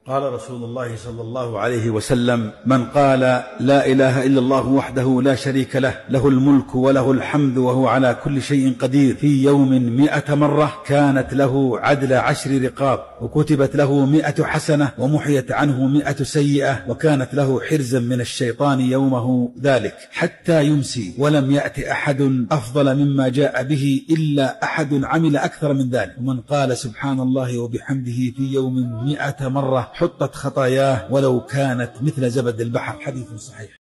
قال رسول الله صلى الله عليه وسلم: من قال لا إله إلا الله وحده لا شريك له، له الملك وله الحمد وهو على كل شيء قدير، في يوم 100 مرة، كانت له عدل 10 رقاب، وكتبت له 100 حسنة، ومحيت عنه 100 سيئة، وكانت له حرزا من الشيطان يومه ذلك حتى يمسي، ولم يأت أحد أفضل مما جاء به إلا أحد عمل أكثر من ذلك. ومن قال سبحان الله وبحمده في يوم 100 مرة، حطت خطاياه ولو كانت مثل زبد البحر. حديث صحيح.